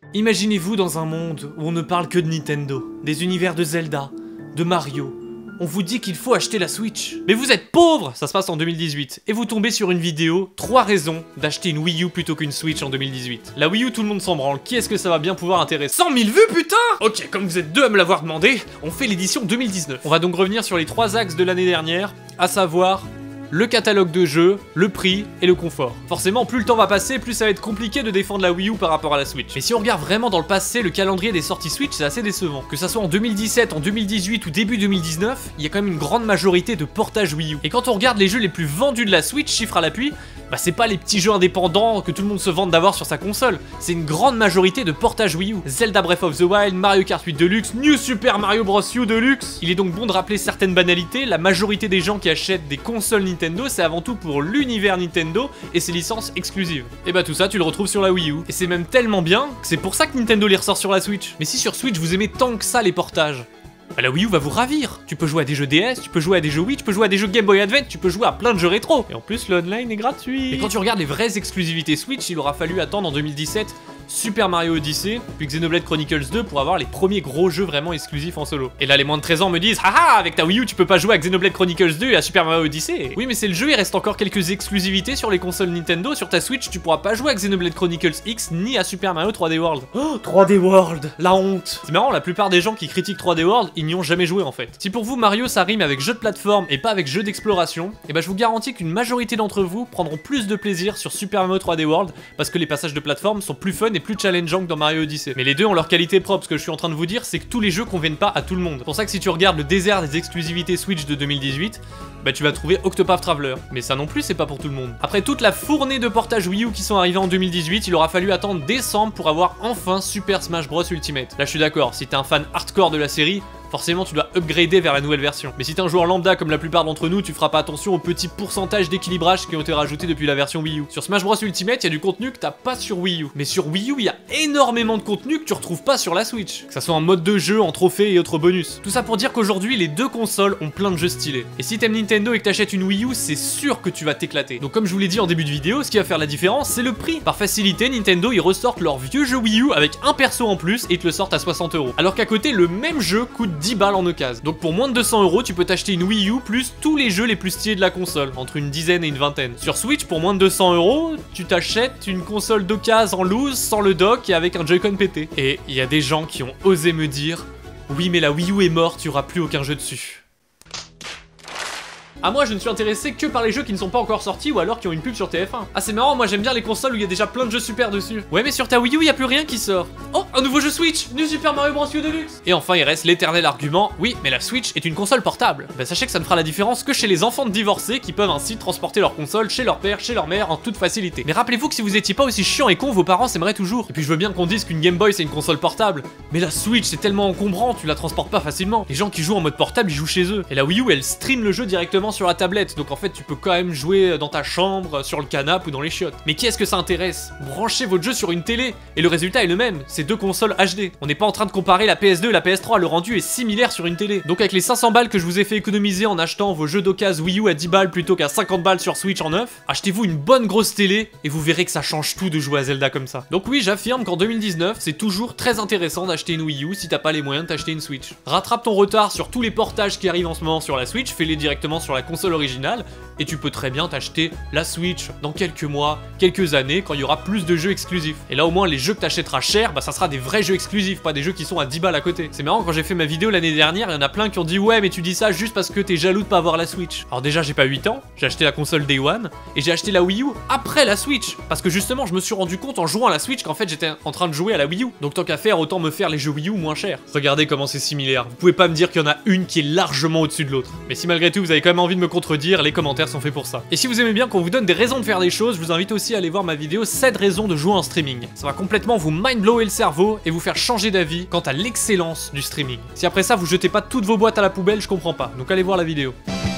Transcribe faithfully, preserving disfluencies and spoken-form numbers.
Imaginez-vous dans un monde où on ne parle que de Nintendo, des univers de Zelda, de Mario. On vous dit qu'il faut acheter la Switch. Mais vous êtes pauvres! Ça se passe en deux mille dix-huit. Et vous tombez sur une vidéo, trois raisons d'acheter une Wii U plutôt qu'une Switch en deux mille dix-huit. La Wii U, tout le monde s'en branle. Qui est-ce que ça va bien pouvoir intéresser? cent mille vues, putain! Ok, comme vous êtes deux à me l'avoir demandé, on fait l'édition deux mille dix-neuf. On va donc revenir sur les trois axes de l'année dernière, à savoir le catalogue de jeux, le prix et le confort. Forcément, plus le temps va passer, plus ça va être compliqué de défendre la Wii U par rapport à la Switch. Mais si on regarde vraiment dans le passé, le calendrier des sorties Switch, c'est assez décevant. Que ça soit en deux mille dix-sept, en deux mille dix-huit ou début deux mille dix-neuf, il y a quand même une grande majorité de portages Wii U. Et quand on regarde les jeux les plus vendus de la Switch, chiffre à l'appui, bah c'est pas les petits jeux indépendants que tout le monde se vante d'avoir sur sa console, c'est une grande majorité de portages Wii U. Zelda Breath of the Wild, Mario Kart huit Deluxe, New Super Mario Bros U Deluxe. Il est donc bon de rappeler certaines banalités, la majorité des gens qui achètent des consoles Nintendo, c'est avant tout pour l'univers Nintendo et ses licences exclusives. Et bah tout ça tu le retrouves sur la Wii U. Et c'est même tellement bien que c'est pour ça que Nintendo les ressort sur la Switch. Mais si sur Switch vous aimez tant que ça les portages, bah la Wii U va vous ravir. Tu peux jouer à des jeux D S, tu peux jouer à des jeux Wii, tu peux jouer à des jeux Game Boy Advance, tu peux jouer à plein de jeux rétro. Et en plus le online est gratuit. Et quand tu regardes les vraies exclusivités Switch, il aura fallu attendre en deux mille dix-sept Super Mario Odyssey, puis Xenoblade Chronicles deux pour avoir les premiers gros jeux vraiment exclusifs en solo. Et là les moins de treize ans me disent haha, avec ta Wii U tu peux pas jouer à Xenoblade Chronicles deux et à Super Mario Odyssey. Oui mais c'est le jeu, il reste encore quelques exclusivités sur les consoles Nintendo. Sur ta Switch tu pourras pas jouer à Xenoblade Chronicles X ni à Super Mario trois D World. Oh, trois D World, la honte. C'est marrant, la plupart des gens qui critiquent trois D World, ils n'y ont jamais joué en fait. Si pour vous Mario ça rime avec jeu de plateforme et pas avec jeu d'exploration, et bah je vous garantis qu'une majorité d'entre vous prendront plus de plaisir sur Super Mario trois D World parce que les passages de plateforme sont plus fun et plus challengeants que dans Mario Odyssey. Mais les deux ont leur qualité propre. Ce que je suis en train de vous dire, c'est que tous les jeux conviennent pas à tout le monde. C'est pour ça que si tu regardes le désert des exclusivités Switch de deux mille dix-huit, bah tu vas trouver Octopath Traveler. Mais ça non plus, c'est pas pour tout le monde. Après toute la fournée de portages Wii U qui sont arrivés en deux mille dix-huit, il aura fallu attendre décembre pour avoir enfin Super Smash Bros Ultimate. Là je suis d'accord, si t'es un fan hardcore de la série, forcément tu dois upgrader vers la nouvelle version. Mais si t'es un joueur lambda comme la plupart d'entre nous, tu feras pas attention aux petits pourcentages d'équilibrage qui ont été rajoutés depuis la version Wii U. Sur Smash Bros Ultimate, il y a du contenu que t'as pas sur Wii U. Mais sur Wii U, il y a énormément de contenu que tu retrouves pas sur la Switch. Que ça soit en mode de jeu, en trophée et autres bonus. Tout ça pour dire qu'aujourd'hui, les deux consoles ont plein de jeux stylés. Et si t'aimes Nintendo et que t'achètes une Wii U, c'est sûr que tu vas t'éclater. Donc comme je vous l'ai dit en début de vidéo, ce qui va faire la différence, c'est le prix. Par facilité, Nintendo, ils ressortent leur vieux jeu Wii U avec un perso en plus et ils te le sortent à soixante euros. Alors qu'à côté, le même jeu coûte dix balles en occasion. Donc pour moins de deux cents euros, tu peux t'acheter une Wii U plus tous les jeux les plus stylés de la console, entre une dizaine et une vingtaine. Sur Switch, pour moins de deux cents euros, tu t'achètes une console d'occasion en loose, sans le dock et avec un Joy-Con pété. Et il y a des gens qui ont osé me dire « Oui mais la Wii U est morte, il n'y aura plus aucun jeu dessus ». Ah moi je ne suis intéressé que par les jeux qui ne sont pas encore sortis ou alors qui ont une pub sur T F un. Ah c'est marrant, moi j'aime bien les consoles où il y a déjà plein de jeux super dessus. Ouais mais sur ta Wii U il y a plus rien qui sort. Oh, un nouveau jeu Switch, New Super Mario Bros U Deluxe. Et enfin il reste l'éternel argument, oui mais la Switch est une console portable. Bah sachez que ça ne fera la différence que chez les enfants de divorcés qui peuvent ainsi transporter leur console chez leur père, chez leur mère en toute facilité. Mais rappelez-vous que si vous étiez pas aussi chiant et con, vos parents s'aimeraient toujours. Et puis je veux bien qu'on dise qu'une Game Boy c'est une console portable, mais la Switch c'est tellement encombrant, tu la transportes pas facilement. Les gens qui jouent en mode portable ils jouent chez eux. Et la Wii U elle stream le jeu directement sur la tablette, donc en fait tu peux quand même jouer dans ta chambre, sur le canapé ou dans les chiottes. Mais qui est-ce que ça intéresse? Branchez votre jeu sur une télé et le résultat est le même, c'est deux consoles H D. On n'est pas en train de comparer la P S deux et la P S trois, le rendu est similaire sur une télé. Donc avec les cinq cents balles que je vous ai fait économiser en achetant vos jeux d'occasion Wii U à dix balles plutôt qu'à cinquante balles sur Switch en neuf, achetez-vous une bonne grosse télé et vous verrez que ça change tout de jouer à Zelda comme ça. Donc oui, j'affirme qu'en deux mille dix-neuf, c'est toujours très intéressant d'acheter une Wii U si t'as pas les moyens de t'acheter une Switch. Rattrape ton retard sur tous les portages qui arrivent en ce moment sur la Switch, fais-les directement sur la console originale et tu peux très bien t'acheter la Switch dans quelques mois, quelques années, quand il y aura plus de jeux exclusifs. Et là au moins les jeux que t'achèteras cher, bah ça sera des vrais jeux exclusifs, pas des jeux qui sont à dix balles à côté. C'est marrant, quand j'ai fait ma vidéo l'année dernière, il y en a plein qui ont dit ouais mais tu dis ça juste parce que t'es jaloux de pas avoir la Switch. Alors déjà j'ai pas huit ans, j'ai acheté la console Day One, et j'ai acheté la Wii U après la Switch, parce que justement je me suis rendu compte en jouant à la Switch qu'en fait j'étais en train de jouer à la Wii U. Donc tant qu'à faire, autant me faire les jeux Wii U moins chers. Regardez comment c'est similaire, vous pouvez pas me dire qu'il y en a une qui est largement au-dessus de l'autre. Mais si malgré tout vous avez quand même envie de me contredire, les commentaires sont faits pour ça. Et si vous aimez bien qu'on vous donne des raisons de faire des choses, je vous invite aussi à aller voir ma vidéo sept raisons de jouer en streaming. Ça va complètement vous mindblower le cerveau et vous faire changer d'avis quant à l'excellence du streaming. Si après ça vous jetez pas toutes vos boîtes à la poubelle, je comprends pas. Donc allez voir la vidéo.